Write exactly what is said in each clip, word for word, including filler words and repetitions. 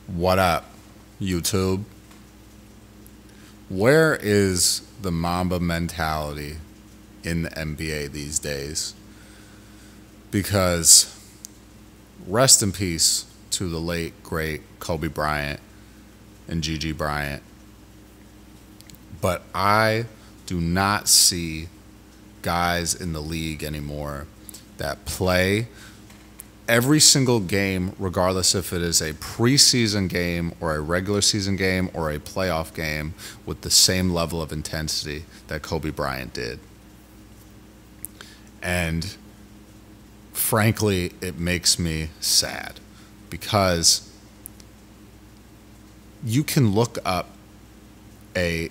What up, YouTube? Where is the Mamba mentality in the N B A these days? Because rest in peace to the late, great Kobe Bryant and Gigi Bryant. But I do not see guys in the league anymore that play every single game, regardless if it is a preseason game or a regular season game or a playoff game, with the same level of intensity that Kobe Bryant did. And frankly, it makes me sad because you can look up a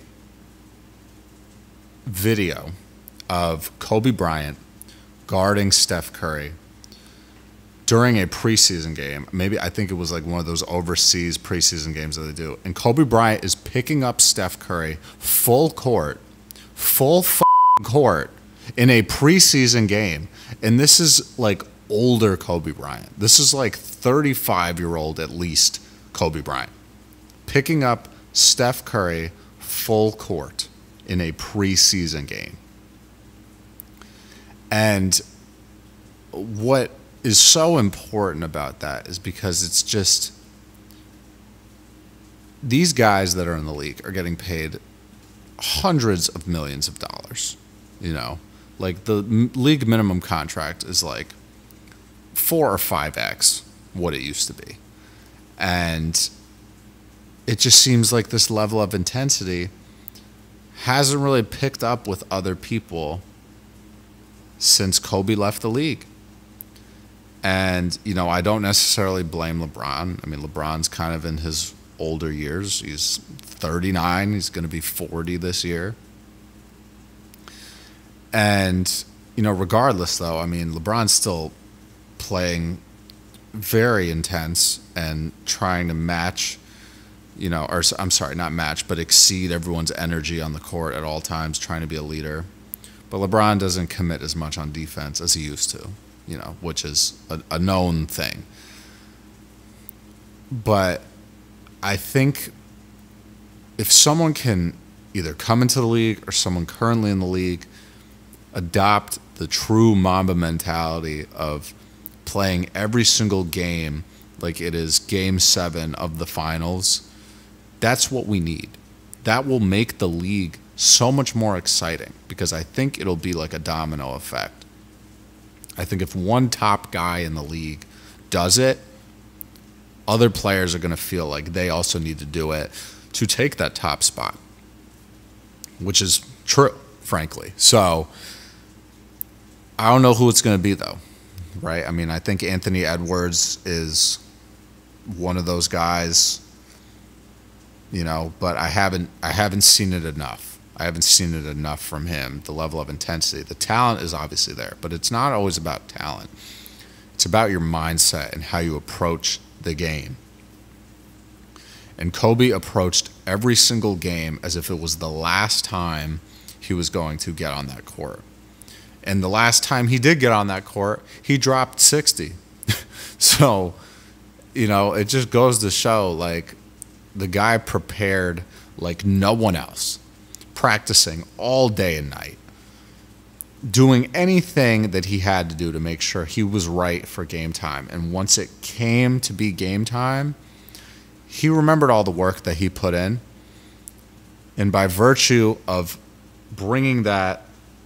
video of Kobe Bryant guarding Steph Curry during a preseason game. Maybe I think it was like one of those overseas preseason games that they do. And Kobe Bryant is picking up Steph Curry full court, full f***ing court in a preseason game. And this is like older Kobe Bryant. This is like thirty-five-year-old at least Kobe Bryant picking up Steph Curry full court in a preseason game. And what is so important about that is because it's just these guys that are in the league are getting paid hundreds of millions of dollars. You know, like the league minimum contract is like four or five X what it used to be. And it just seems like this level of intensity hasn't really picked up with other people since Kobe left the league. And, you know, I don't necessarily blame LeBron. I mean, LeBron's kind of in his older years. He's thirty-nine. He's going to be forty this year. And, you know, regardless, though, I mean, LeBron's still playing very intense and trying to match, you know, or I'm sorry, not match, but exceed everyone's energy on the court at all times, trying to be a leader. But LeBron doesn't commit as much on defense as he used to, you know, which is a, a known thing. But I think if someone can either come into the league or someone currently in the league adopt the true Mamba mentality of playing every single game like it is game seven of the finals, that's what we need. That will make the league so much more exciting because I think it'll be like a domino effect. I think if one top guy in the league does it, other players are going to feel like they also need to do it to take that top spot, which is true, frankly. So I don't know who it's going to be, though, right? I mean, I think Anthony Edwards is one of those guys, you know, but I haven't I haven't seen it enough. I haven't seen it enough from him, the level of intensity. The talent is obviously there, but it's not always about talent. It's about your mindset and how you approach the game. And Kobe approached every single game as if it was the last time he was going to get on that court. And the last time he did get on that court, he dropped sixty. So, you know, it just goes to show, like, the guy prepared like no one else, practicing all day and night, doing anything that he had to do to make sure he was right for game time. And once it came to be game time, he remembered all the work that he put in. And by virtue of bringing that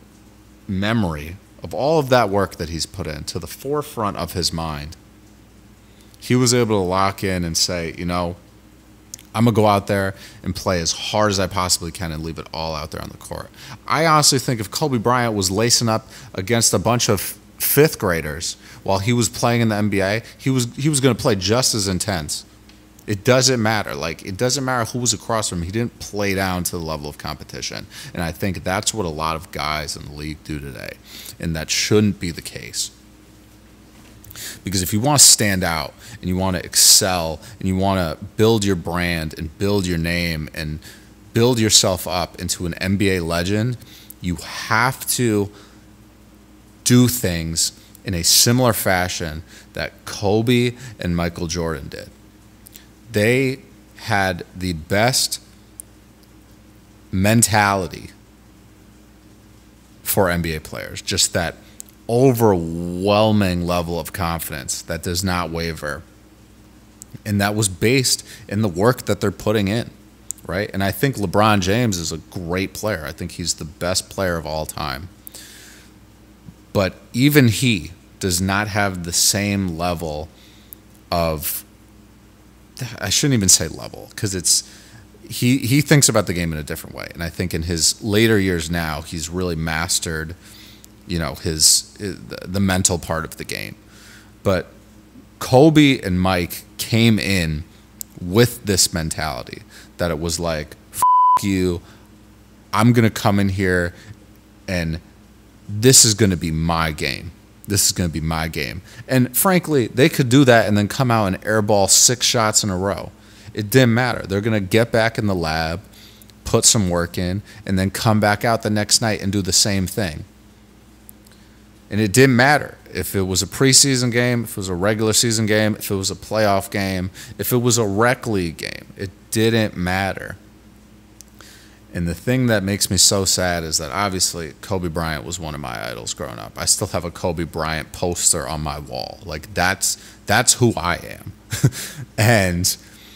memory of all of that work that he's put in to the forefront of his mind, he was able to lock in and say, you know, I'm going to go out there and play as hard as I possibly can and leave it all out there on the court. I honestly think if Kobe Bryant was lacing up against a bunch of fifth graders while he was playing in the N B A, he was he was going to play just as intense. It doesn't matter. Like, it doesn't matter who was across from him. He didn't play down to the level of competition. And I think that's what a lot of guys in the league do today. And that shouldn't be the case. Because if you want to stand out and you want to excel and you want to build your brand and build your name and build yourself up into an N B A legend, you have to do things in a similar fashion that Kobe and Michael Jordan did. they had the best mentality for N B A players. Just that overwhelming level of confidence that does not waver. And that was based in the work that they're putting in, right? And I think LeBron James is a great player. I think he's the best player of all time. But even he does not have the same level of, I shouldn't even say level, because it's, he, he thinks about the game in a different way. And I think in his later years now, he's really mastered, you know, his, the mental part of the game. But Kobe and Mike came in with this mentality that it was like, F you, I'm going to come in here and this is going to be my game. This is going to be my game. And frankly, they could do that and then come out and airball six shots in a row. It didn't matter. They're going to get back in the lab, put some work in, and then come back out the next night and do the same thing. And it didn't matter if it was a preseason game, if it was a regular season game, if it was a playoff game, if it was a rec league game. It didn't matter. And the thing that makes me so sad is that obviously Kobe Bryant was one of my idols growing up. I still have a Kobe Bryant poster on my wall. Like that's that's who I am. And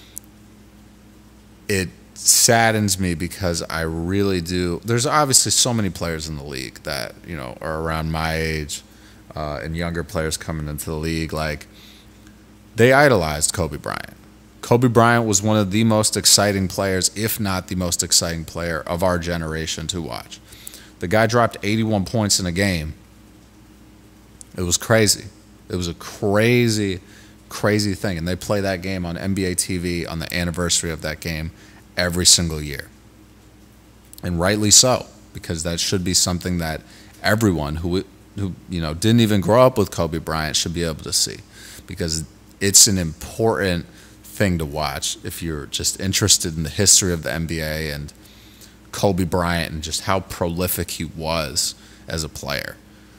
it saddens me because I really do. There's obviously so many players in the league that, you know, are around my age, uh, and younger players coming into the league. Like, they idolized Kobe Bryant. Kobe Bryant was one of the most exciting players, if not the most exciting player of our generation to watch. The guy dropped eighty-one points in a game. It was crazy. It was a crazy, crazy thing. And they play that game on N B A T V on the anniversary of that game every single year. And rightly so, because that should be something that everyone who, who you know, didn't even grow up with Kobe Bryant should be able to see, because it's an important thing to watch if you're just interested in the history of the N B A and Kobe Bryant and just how prolific he was as a player.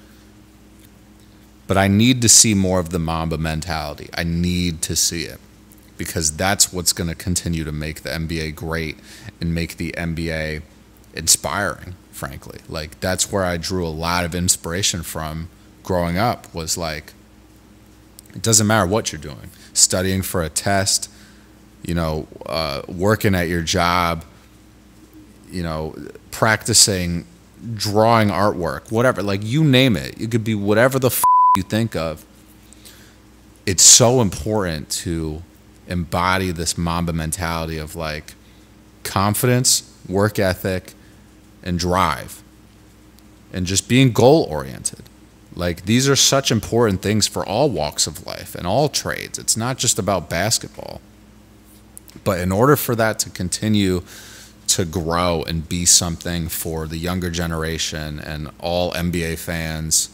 But I need to see more of the Mamba mentality. I need to see it, because that's what's going to continue to make the N B A great and make the N B A inspiring, frankly. Like, that's where I drew a lot of inspiration from growing up, was like, it doesn't matter what you're doing. Studying for a test, you know, uh, working at your job, you know, practicing, drawing artwork, whatever. Like, you name it. It could be whatever the f you think of. It's so important to embody this Mamba mentality of, like, confidence, work ethic, and drive, and just being goal-oriented. Like, these are such important things for all walks of life and all trades. It's not just about basketball. But in order for that to continue to grow and be something for the younger generation and all N B A fans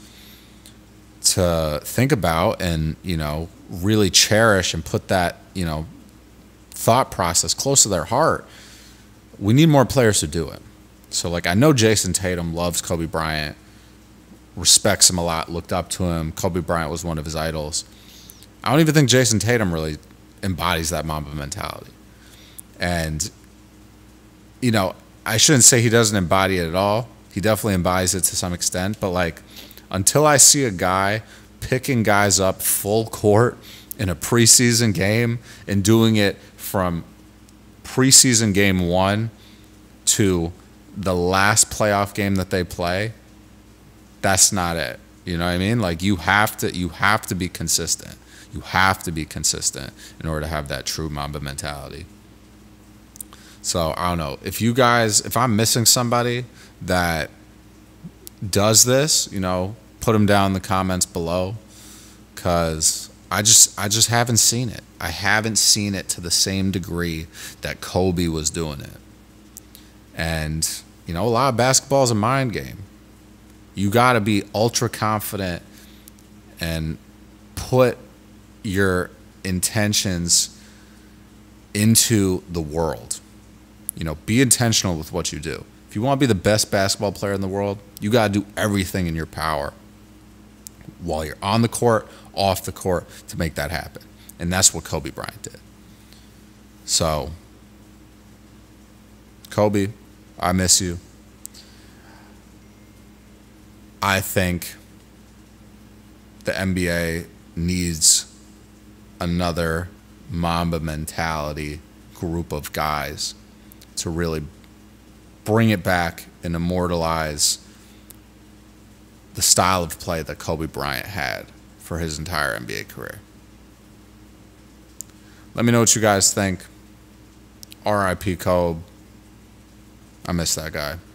to think about and, you know, really cherish and put that, you know, thought process close to their heart, we need more players to do it. So, like, I know Jason Tatum loves Kobe Bryant, respects him a lot, looked up to him. Kobe Bryant was one of his idols. I don't even think Jason Tatum really embodies that Mamba mentality. And, you know, I shouldn't say he doesn't embody it at all. He definitely embodies it to some extent. But, like, until I see a guy picking guys up full court in a preseason game and doing it from preseason game one to the last playoff game that they play, that's not it. You know what I mean? Like, you have to you have to be consistent. You have to be consistent in order to have that true Mamba mentality. So, I don't know. If you guys, if I'm missing somebody that does this, you know, put them down in the comments below, because I just I just haven't seen it. I haven't seen it to the same degree that Kobe was doing it. And, you know, a lot of basketball is a mind game. You got to be ultra confident and put your intentions into the world. You know, be intentional with what you do. If you want to be the best basketball player in the world, you got to do everything in your power while you're on the court, off the court, to make that happen. And that's what Kobe Bryant did. So, Kobe, I miss you. I think the N B A needs another Mamba mentality group of guys to really bring it back and immortalize the style of play that Kobe Bryant had for his entire N B A career. Let me know what you guys think. R I P Kobe. I miss that guy.